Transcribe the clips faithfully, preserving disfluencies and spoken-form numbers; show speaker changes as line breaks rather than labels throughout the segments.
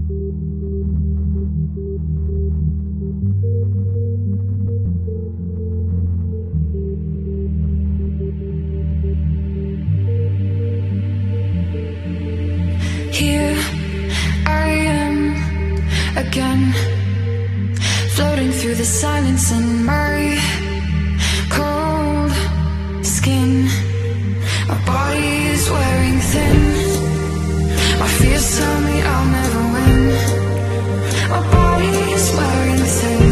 Here I am again, floating through the silence in my cold skin. My body is wearing thin. My fears tell me I'll never win. My body is wearing thin.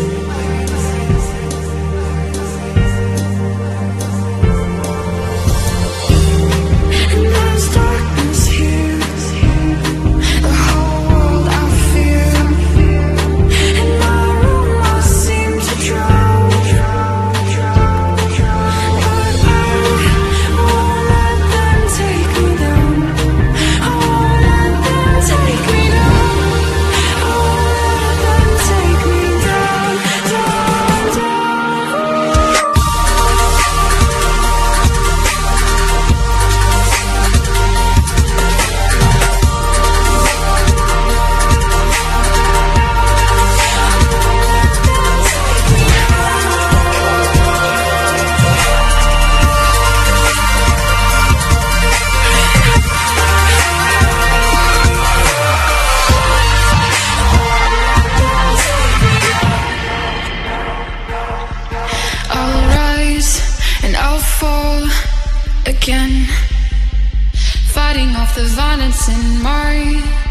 And there's darkness here, the whole world I fear. In my room I seem to drown, but I won't let them take me down. I won't let them take me down. I won't let them take me down, down, down. I'll rise and I'll fall again, fighting off the violence in my